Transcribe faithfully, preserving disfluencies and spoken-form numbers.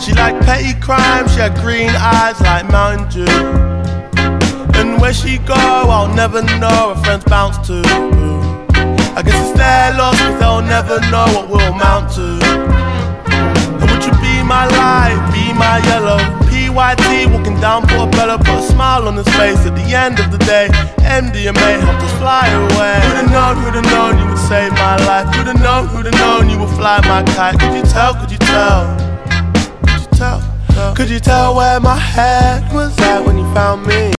She liked petty crime, she had green eyes like Mountain Dew. And where she go, I'll never know, her friends bounce to. I guess it's their loss, cause they'll never know what we'll amount to. And would you be my light, be my yellow? P Y T walking down Portobello, put a smile on his face. At the end of the day, M D M A helped us fly away. Who'd have known, who'd have known you would save my life? Who'd have known, who'd have known you would fly my kite? Could you tell, could you tell? Could you tell? Could you tell where my head was at when you found me?